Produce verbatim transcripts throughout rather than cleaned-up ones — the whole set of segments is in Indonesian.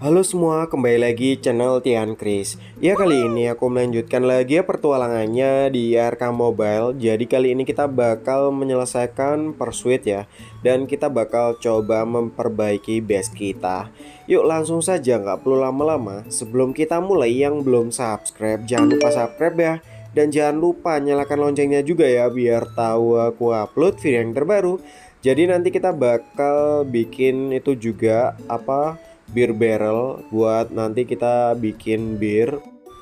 Halo semua, kembali lagi channel Tian Kris. Ya, kali ini aku melanjutkan lagi ya pertualangannya di R K Mobile. Jadi kali ini kita bakal menyelesaikan Pursuit ya. Dan kita bakal coba memperbaiki base kita. Yuk langsung saja, nggak perlu lama-lama. Sebelum kita mulai, yang belum subscribe jangan lupa subscribe ya. Dan jangan lupa nyalakan loncengnya juga ya, biar tahu aku upload video yang terbaru. Jadi nanti kita bakal bikin itu juga apa, beer barrel buat nanti kita bikin bir.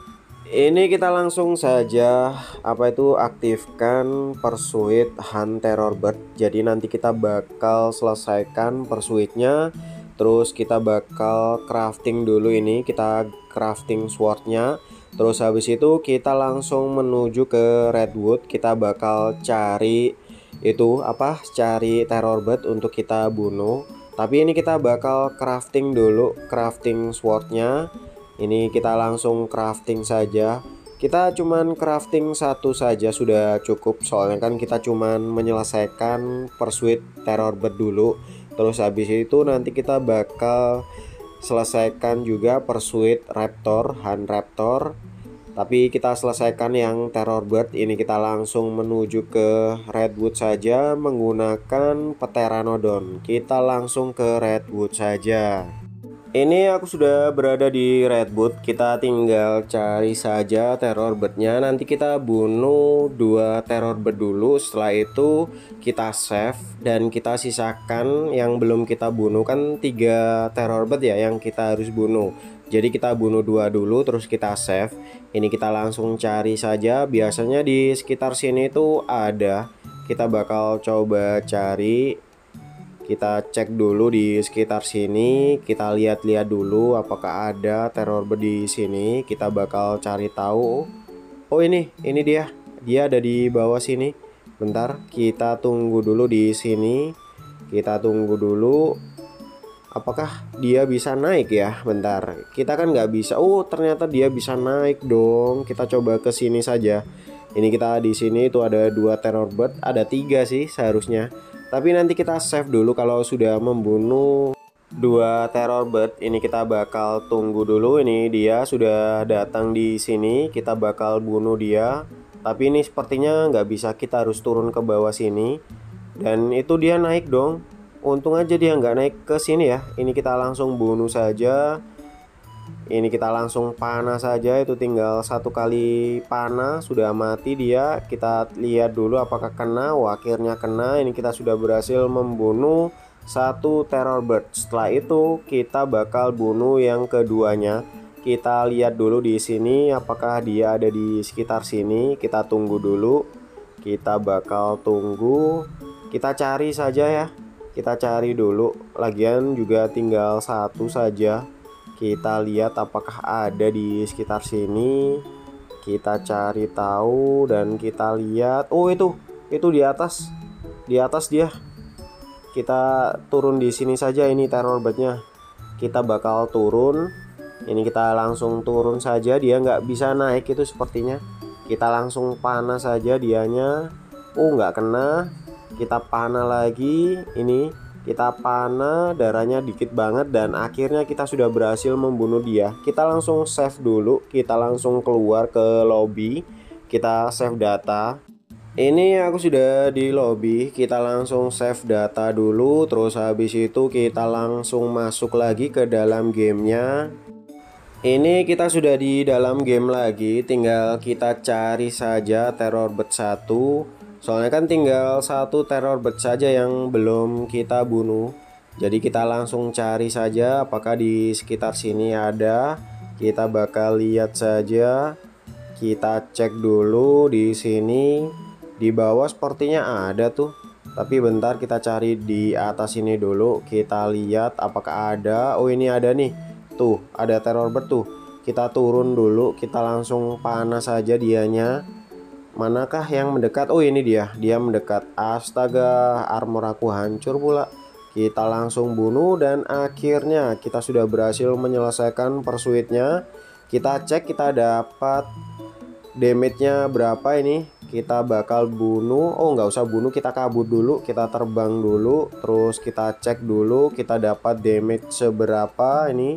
Ini kita langsung saja apa itu aktifkan Pursuit Hunt Terror Bird. Jadi nanti kita bakal selesaikan pursuitnya. Terus kita bakal crafting dulu, ini kita crafting swordnya. Terus habis itu kita langsung menuju ke Redwood. Kita bakal cari itu apa, cari Terror Bird untuk kita bunuh. Tapi ini kita bakal crafting dulu, crafting swordnya. Ini kita langsung crafting saja. Kita cuman crafting satu saja sudah cukup, soalnya kan kita cuman menyelesaikan Pursuit Terror Bird dulu. Terus habis itu nanti kita bakal selesaikan juga Pursuit Raptor, Hunt Raptor. Tapi kita selesaikan yang Terror Bird. Ini kita langsung menuju ke Redwood saja menggunakan Pteranodon. Kita langsung ke Redwood saja. Ini aku sudah berada di Redwood. Kita tinggal cari saja Terror Bird-nya. Nanti kita bunuh dua Terror Bird dulu. Setelah itu kita save dan kita sisakan yang belum kita bunuh. Kan tiga Terror Bird ya yang kita harus bunuh. Jadi kita bunuh dua dulu terus kita save. Ini kita langsung cari saja. Biasanya di sekitar sini tuh ada. Kita bakal coba cari. Kita cek dulu di sekitar sini. Kita lihat-lihat dulu apakah ada Terror Bird di sini. Kita bakal cari tahu. Oh, ini, ini dia. Dia ada di bawah sini. Bentar, kita tunggu dulu di sini. Kita tunggu dulu. Apakah dia bisa naik ya? Bentar, kita kan nggak bisa. Oh, ternyata dia bisa naik dong. Kita coba ke sini saja. Ini kita di sini itu ada dua Terror Bird, ada tiga sih seharusnya. Tapi nanti kita save dulu kalau sudah membunuh dua Terror Bird. Ini kita bakal tunggu dulu. Ini dia sudah datang di sini. Kita bakal bunuh dia. Tapi ini sepertinya nggak bisa. Kita harus turun ke bawah sini. Dan itu dia naik dong. Untung aja dia nggak naik ke sini ya. Ini kita langsung bunuh saja. Ini kita langsung panah saja. Itu tinggal satu kali panah sudah mati dia. Kita lihat dulu apakah kena. Wah, akhirnya kena. Ini kita sudah berhasil membunuh satu Terror Bird. Setelah itu kita bakal bunuh yang keduanya. Kita lihat dulu di sini apakah dia ada di sekitar sini. Kita tunggu dulu. Kita bakal tunggu. Kita cari saja ya. Kita cari dulu. Lagian juga tinggal satu saja. Kita lihat apakah ada di sekitar sini. Kita cari tahu dan kita lihat. Oh, itu. Itu di atas. Di atas dia. Kita turun di sini saja, ini Terror Bird-nya. Kita bakal turun. Ini kita langsung turun saja. Dia nggak bisa naik itu sepertinya. Kita langsung panah saja dianya. Oh, nggak kena. Kita panah lagi. Ini kita panah, darahnya dikit banget. Dan akhirnya kita sudah berhasil membunuh dia. Kita langsung save dulu. Kita langsung keluar ke lobby. Kita save data. Ini aku sudah di lobby. Kita langsung save data dulu. Terus habis itu kita langsung masuk lagi ke dalam gamenya. Ini kita sudah di dalam game lagi. Tinggal kita cari saja Terror Bird satu. Soalnya kan tinggal satu Terror Bird saja yang belum kita bunuh. Jadi kita langsung cari saja apakah di sekitar sini ada. Kita bakal lihat saja. Kita cek dulu di sini. Di bawah sepertinya ada tuh. Tapi bentar, kita cari di atas ini dulu. Kita lihat apakah ada. Oh, ini ada nih. Tuh, ada Terror Bird tuh. Kita turun dulu. Kita langsung panah saja dianya. Manakah yang mendekat? Oh, ini dia. Dia mendekat. Astaga, armor aku hancur pula. Kita langsung bunuh dan akhirnya kita sudah berhasil menyelesaikan pursuitnya. Kita cek kita dapat damage-nya berapa ini. Kita bakal bunuh. Oh, nggak usah bunuh, kita kabur dulu. Kita terbang dulu. Terus kita cek dulu kita dapat damage seberapa ini.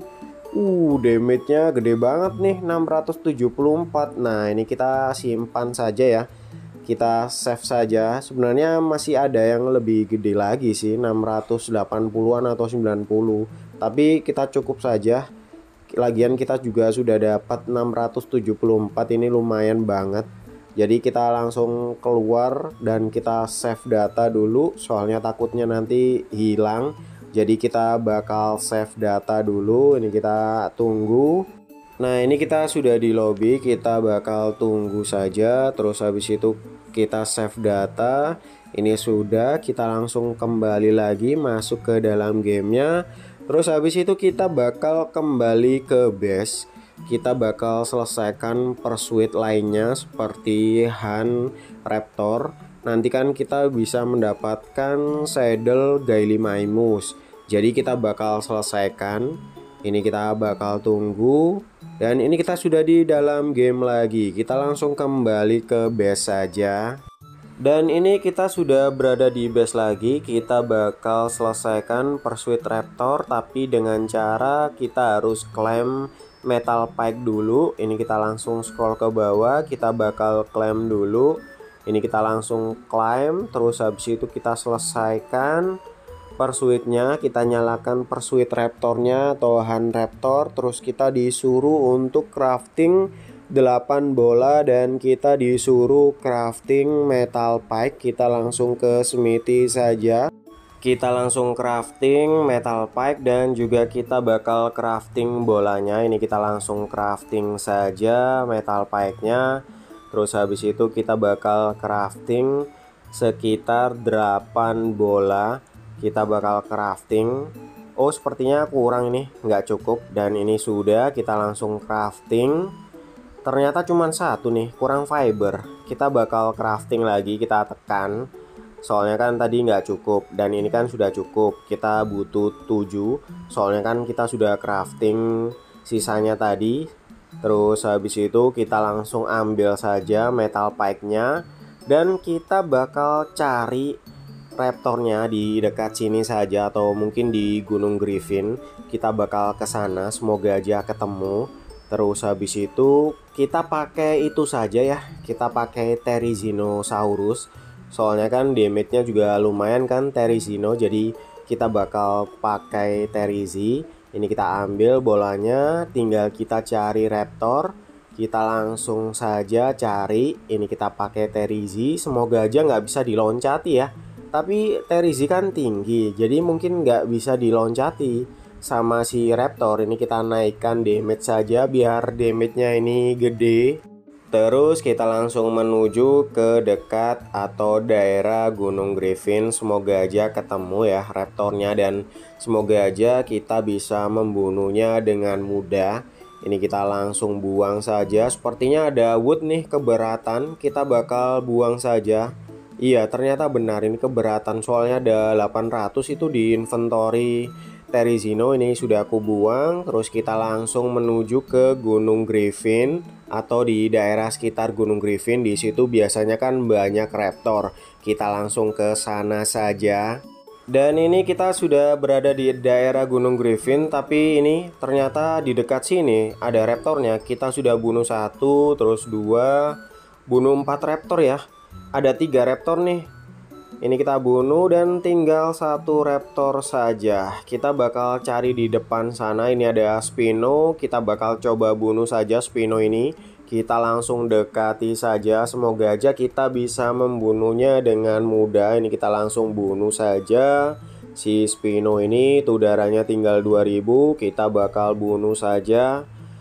Uh, damage-nya gede banget nih, enam ratus tujuh puluh empat. Nah, ini kita simpan saja ya. Kita save saja. Sebenarnya masih ada yang lebih gede lagi sih, enam ratus delapan puluhan atau sembilan puluh. Tapi kita cukup saja. Lagian kita juga sudah dapat enam ratus tujuh puluh empat, ini lumayan banget. Jadi kita langsung keluar dan kita save data dulu, soalnya takutnya nanti hilang. Jadi kita bakal save data dulu. Ini kita tunggu. Nah, ini kita sudah di lobby, kita bakal tunggu saja. Terus habis itu kita save data. Ini sudah, kita langsung kembali lagi masuk ke dalam gamenya. Terus habis itu kita bakal kembali ke base. Kita bakal selesaikan pursuit lainnya seperti Hunt Raptor. Nanti kan kita bisa mendapatkan saddle Gallimimus. Jadi kita bakal selesaikan. Ini kita bakal tunggu. Dan ini kita sudah di dalam game lagi. Kita langsung kembali ke base saja. Dan ini kita sudah berada di base lagi. Kita bakal selesaikan pursuit raptor, tapi dengan cara kita harus claim metal pike dulu. Ini kita langsung scroll ke bawah. Kita bakal claim dulu. Ini kita langsung claim. Terus habis itu kita selesaikan pursuitnya. Kita nyalakan pursuit raptornya atau Hunt Raptor. Terus kita disuruh untuk crafting delapan bola dan kita disuruh crafting metal pike. Kita langsung ke smithy saja. Kita langsung crafting metal pike dan juga kita bakal crafting bolanya. Ini kita langsung crafting saja metal pike-nya. Terus habis itu kita bakal crafting sekitar delapan bola. Kita bakal crafting. Oh, sepertinya kurang ini, nggak cukup. Dan ini sudah, kita langsung crafting. Ternyata cuma satu nih, kurang fiber. Kita bakal crafting lagi, kita tekan. Soalnya kan tadi nggak cukup. Dan ini kan sudah cukup. Kita butuh tujuh. Soalnya kan kita sudah crafting sisanya tadi. Terus habis itu kita langsung ambil saja metal pike-nya. Dan kita bakal cari raptornya di dekat sini saja atau mungkin di Gunung Griffin. Kita bakal ke sana, semoga aja ketemu. Terus habis itu kita pakai itu saja ya. Kita pakai Therizinosaurus. Soalnya kan damage-nya juga lumayan kan Therizino, jadi kita bakal pakai Therizi. Ini kita ambil bolanya, tinggal kita cari raptor. Kita langsung saja cari. Ini kita pakai Therizi. Semoga aja nggak bisa diloncati ya. Tapi Therizi kan tinggi, jadi mungkin nggak bisa diloncati sama si raptor. Ini kita naikkan damage saja biar damage-nya ini gede. Terus kita langsung menuju ke dekat atau daerah Gunung Griffin. Semoga aja ketemu ya raptornya dan semoga aja kita bisa membunuhnya dengan mudah. Ini kita langsung buang saja. Sepertinya ada wood nih keberatan. Kita bakal buang saja. Iya, ternyata benar ini keberatan, soalnya ada delapan ratus itu di inventory Therizino. Ini sudah aku buang. Terus kita langsung menuju ke Gunung Griffin atau di daerah sekitar Gunung Griffin. Di situ biasanya kan banyak raptor. Kita langsung ke sana saja. Dan ini kita sudah berada di daerah Gunung Griffin, tapi ini ternyata di dekat sini ada raptornya. Kita sudah bunuh satu, terus dua, bunuh empat raptor ya. Ada tiga raptor nih. Ini kita bunuh dan tinggal satu raptor saja. Kita bakal cari di depan sana. Ini ada Spino. Kita bakal coba bunuh saja Spino ini. Kita langsung dekati saja. Semoga aja kita bisa membunuhnya dengan mudah. Ini kita langsung bunuh saja si Spino ini. Tuh darahnya tinggal dua ribu. Kita bakal bunuh saja.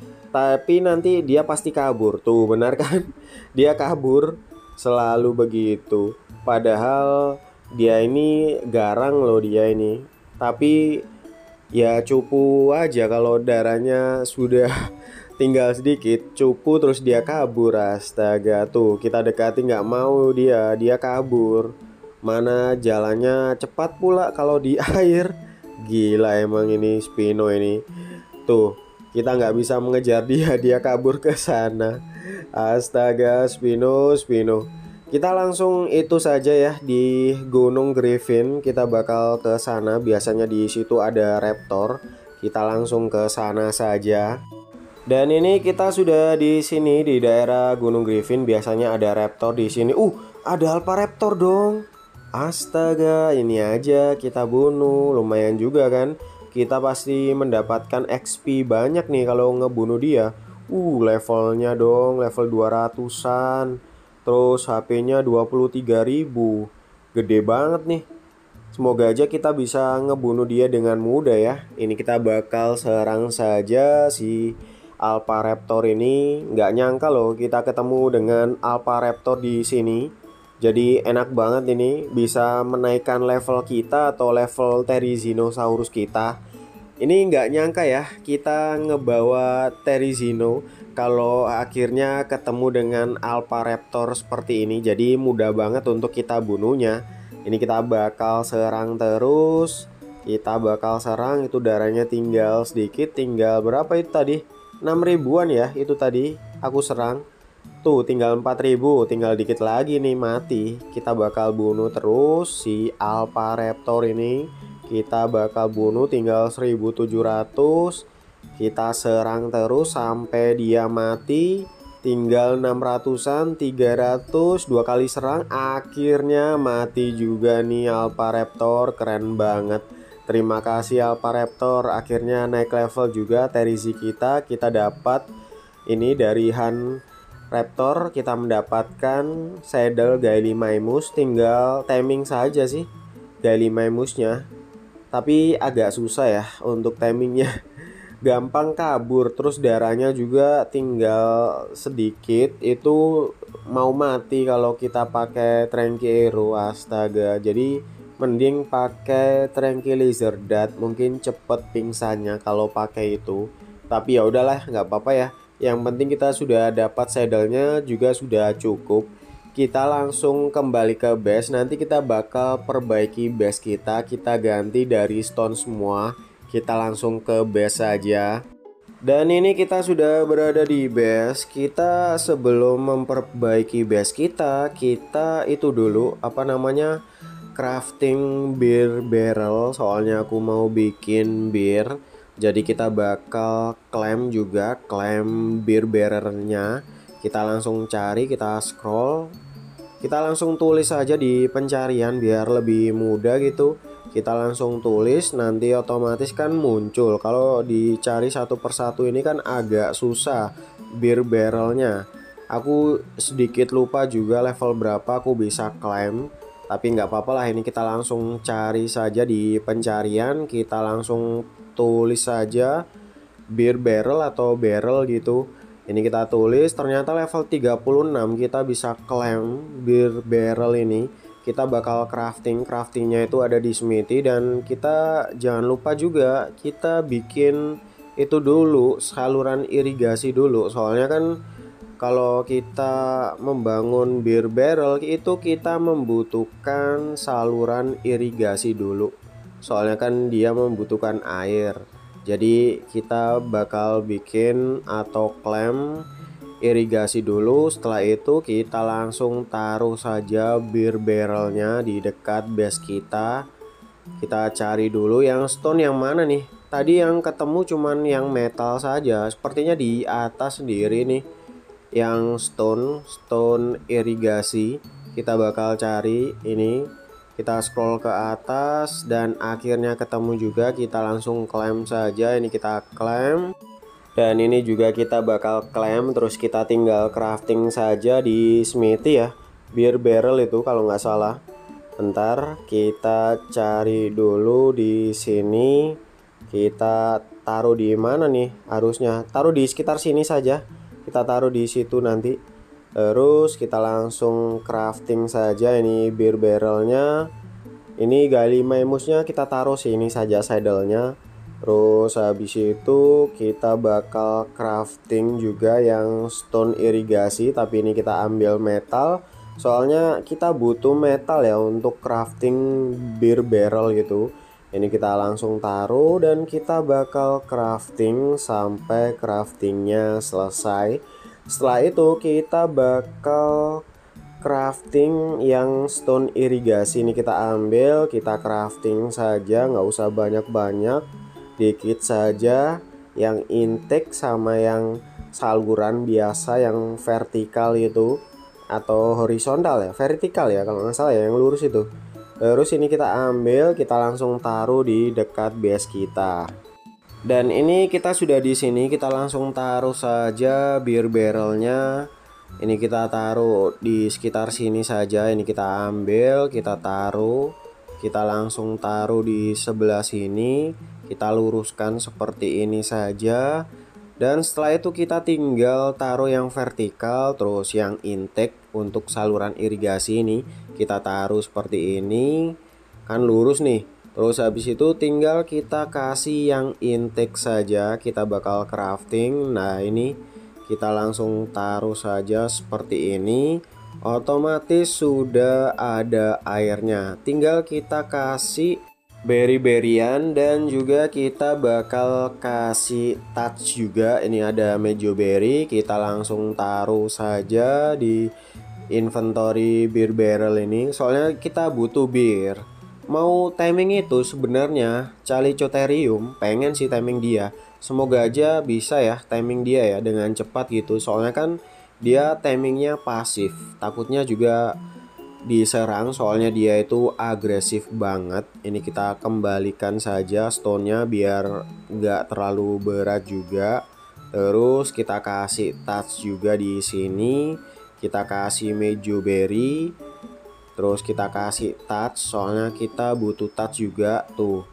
Tapi nanti dia pasti kabur. Tuh benar kan? Dia kabur. Selalu begitu. Padahal dia ini garang loh dia ini. Tapi ya cupu aja kalau darahnya sudah tinggal sedikit. Cupu terus dia kabur. Astaga, tuh kita dekati nggak mau dia. Dia kabur. Mana jalannya cepat pula kalau di air. Gila emang ini Spino ini. Tuh kita nggak bisa mengejar dia. Dia kabur ke sana. Astaga, Spino, Spino. Kita langsung itu saja ya di Gunung Griffin. Kita bakal ke sana. Biasanya di situ ada raptor. Kita langsung ke sana saja. Dan ini kita sudah di sini di daerah Gunung Griffin. Biasanya ada raptor di sini. Uh, ada Alpha Raptor dong. Astaga, ini aja kita bunuh. Lumayan juga kan. Kita pasti mendapatkan X P banyak nih kalau ngebunuh dia. Uh, levelnya dong, level dua ratusan. Terus H P-nya dua puluh tiga ribu. Gede banget nih. Semoga aja kita bisa ngebunuh dia dengan mudah ya. Ini kita bakal serang saja si Alpha Raptor ini. Nggak nyangka loh kita ketemu dengan Alpha Raptor di sini. Jadi enak banget ini bisa menaikkan level kita atau level Therizinosaurus kita. Ini nggak nyangka ya kita ngebawa Therizino kalau akhirnya ketemu dengan Alpha Raptor seperti ini. Jadi mudah banget untuk kita bunuhnya. Ini kita bakal serang terus. Kita bakal serang, itu darahnya tinggal sedikit. Tinggal berapa itu tadi? enam ribuan ya itu tadi aku serang. Tuh tinggal empat ribu, tinggal dikit lagi nih mati. Kita bakal bunuh terus si Alpha Raptor ini. Kita bakal bunuh tinggal seribu tujuh ratus. Kita serang terus sampai dia mati. Tinggal enam ratusan, tiga ratus, dua kali serang. Akhirnya mati juga nih Alpha Raptor, keren banget. Terima kasih Alpha Raptor, akhirnya naik level juga Therizi kita. Kita dapat ini dari Han Raptor, kita mendapatkan saddle Gallimimus. Tinggal taming saja sih Gallimimusnya. Tapi agak susah ya untuk tamingnya. Gampang kabur, terus darahnya juga tinggal sedikit. Itu mau mati kalau kita pakai Tranquilo. Astaga, jadi mending pakai Tranquilizer Dat, mungkin cepet pingsannya kalau pakai itu. Tapi ya udahlah, nggak apa-apa ya. Yang penting kita sudah dapat saddle-nya juga sudah cukup. Kita langsung kembali ke base. Nanti kita bakal perbaiki base kita. Kita ganti dari stone semua. Kita langsung ke base saja. Dan ini kita sudah berada di base. Kita sebelum memperbaiki base kita, kita itu dulu apa namanya? Crafting beer barrel, soalnya aku mau bikin beer. Jadi kita bakal claim juga, claim beer barrelnya. Kita langsung cari, kita scroll. Kita langsung tulis saja di pencarian biar lebih mudah gitu. Kita langsung tulis, nanti otomatis kan muncul. Kalau dicari satu persatu ini kan agak susah beer barrelnya. Aku sedikit lupa juga level berapa aku bisa claim. Tapi nggak apa-apa lah, ini kita langsung cari saja di pencarian. Kita langsung tulis saja beer barrel atau barrel gitu. Ini kita tulis, ternyata level tiga puluh enam kita bisa claim beer barrel ini. Kita bakal crafting, craftingnya itu ada di Smithy. Dan kita jangan lupa juga kita bikin itu dulu, saluran irigasi dulu. Soalnya kan kalau kita membangun beer barrel itu kita membutuhkan saluran irigasi dulu. Soalnya kan dia membutuhkan air. Jadi kita bakal bikin atau claim irigasi dulu. Setelah itu kita langsung taruh saja beer barrelnya di dekat base kita. Kita cari dulu yang stone yang mana nih. Tadi yang ketemu cuman yang metal saja. Sepertinya di atas sendiri nih. Yang stone, stone irigasi. Kita bakal cari ini. Kita scroll ke atas dan akhirnya ketemu juga. Kita langsung claim saja. Ini kita claim. Dan ini juga kita bakal claim. Terus kita tinggal crafting saja di Smithy ya. Beer barrel itu kalau nggak salah. Bentar, kita cari dulu di sini. Kita taruh di mana nih harusnya? Taruh di sekitar sini saja. Kita taruh di situ nanti. Terus kita langsung crafting saja ini beer barrelnya. Ini Gallimimusnya kita taruh sini saja saddle-nya. Terus habis itu kita bakal crafting juga yang stone irigasi. Tapi ini kita ambil metal. Soalnya kita butuh metal ya untuk crafting beer barrel gitu. Ini kita langsung taruh dan kita bakal crafting sampai craftingnya selesai. Setelah itu kita bakal crafting yang stone irigasi. Ini kita ambil, kita crafting saja, nggak usah banyak-banyak. dikit saja yang intake sama yang saluran biasa yang vertikal itu, atau horizontal ya, vertikal ya kalau nggak salah ya, yang lurus itu. Terus ini kita ambil, kita langsung taruh di dekat base kita. Dan ini kita sudah di sini, kita langsung taruh saja beer barrelnya. Ini kita taruh di sekitar sini saja. Ini kita ambil, kita taruh, kita langsung taruh di sebelah sini. Kita luruskan seperti ini saja. Dan setelah itu kita tinggal taruh yang vertikal, terus yang intake untuk saluran irigasi ini kita taruh seperti ini, kan lurus nih. Terus habis itu tinggal kita kasih yang intake saja, kita bakal crafting. Nah ini kita langsung taruh saja seperti ini, otomatis sudah ada airnya. Tinggal kita kasih berry-berryan dan juga kita bakal kasih touch juga. Ini ada mejoberry, kita langsung taruh saja di inventory beer barrel ini, soalnya kita butuh bir. Mau timing itu sebenarnya Chalicotherium pengen sih timing dia. Semoga aja bisa ya timing dia ya dengan cepat gitu. Soalnya kan dia timingnya pasif. Takutnya juga diserang soalnya dia itu agresif banget. Ini kita kembalikan saja stone-nya biar nggak terlalu berat juga. Terus kita kasih touch juga di sini. Kita kasih mejoberry. Terus kita kasih touch, soalnya kita butuh touch juga tuh.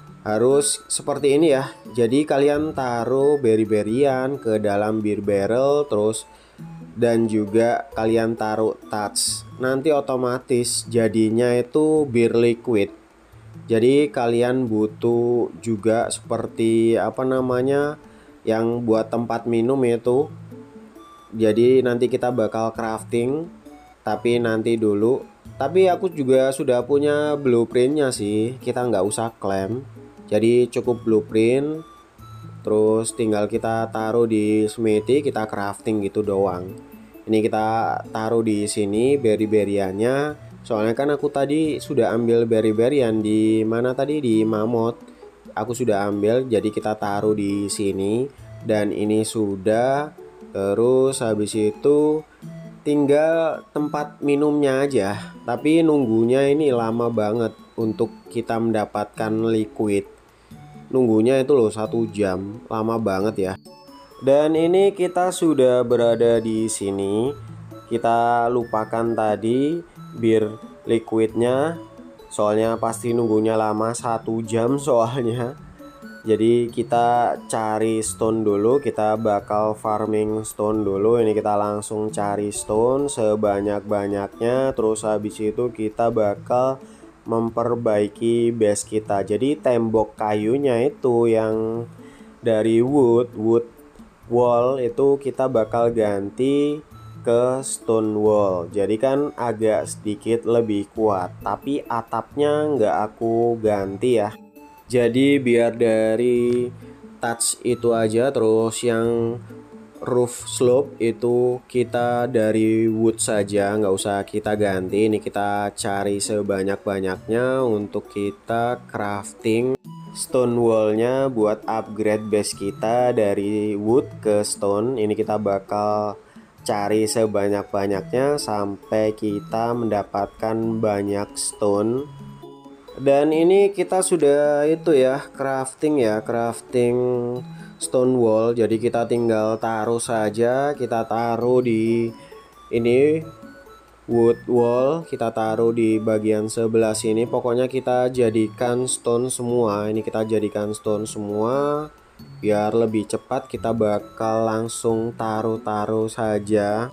Harus seperti ini ya. Jadi kalian taruh berry-berryan ke dalam beer barrel, terus dan juga kalian taruh touch. Nanti otomatis jadinya itu beer liquid. Jadi kalian butuh juga seperti apa namanya, yang buat tempat minum itu. Jadi nanti kita bakal crafting, tapi nanti dulu. Tapi aku juga sudah punya blueprintnya sih, kita nggak usah klaim. Jadi cukup blueprint, terus tinggal kita taruh di smithy, kita crafting gitu doang. Ini kita taruh di sini berry-berryannya. Soalnya kan aku tadi sudah ambil berry-berryan di mana tadi, di mammoth. Aku sudah ambil, jadi kita taruh di sini. Dan ini sudah. Terus habis itu tinggal tempat minumnya aja, tapi nunggunya ini lama banget untuk kita mendapatkan liquid. Nunggunya itu loh satu jam, lama banget ya. Dan ini kita sudah berada di sini. Kita lupakan tadi bir liquidnya, soalnya pasti nunggunya lama satu jam soalnya. Jadi kita cari stone dulu, kita bakal farming stone dulu. Ini kita langsung cari stone sebanyak-banyaknya. Terus habis itu kita bakal memperbaiki base kita. Jadi tembok kayunya itu yang dari wood, wood wall itu kita bakal ganti ke stone wall. Jadi kan agak sedikit lebih kuat, tapi atapnya nggak aku ganti ya. Jadi biar dari touch itu aja, terus yang roof slope itu kita dari wood saja, nggak usah kita ganti. Ini kita cari sebanyak-banyaknya untuk kita crafting stone wallnya buat upgrade base kita dari wood ke stone. Ini kita bakal cari sebanyak-banyaknya sampai kita mendapatkan banyak stone. Dan ini kita sudah itu ya, crafting ya, crafting stone wall. Jadi kita tinggal taruh saja, kita taruh di ini wood wall, kita taruh di bagian sebelah sini. Pokoknya kita jadikan stone semua. Ini kita jadikan stone semua biar lebih cepat. Kita bakal langsung taruh-taruh saja.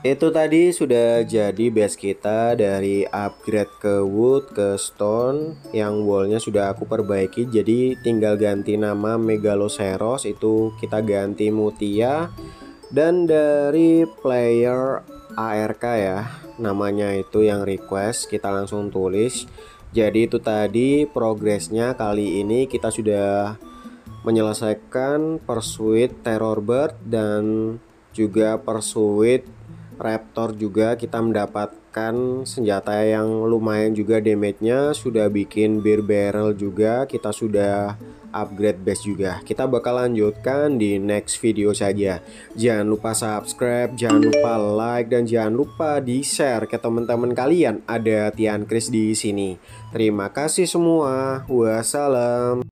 Itu tadi sudah jadi base kita dari upgrade ke wood ke stone, yang wallnya sudah aku perbaiki, jadi tinggal ganti nama Megaloceros, itu kita ganti Mutia. Dan dari player A R K ya, namanya itu yang request, kita langsung tulis. Jadi itu tadi progresnya, kali ini kita sudah menyelesaikan Pursuit Terrorbird dan juga Pursuit Raptor, juga kita mendapatkan senjata yang lumayan juga damage-nya, sudah bikin beer barrel juga, kita sudah upgrade base juga. Kita bakal lanjutkan di next video saja. Jangan lupa subscribe, jangan lupa like, dan jangan lupa di share ke teman-teman kalian. Ada Tian Kris di sini. Terima kasih semua. Wassalam.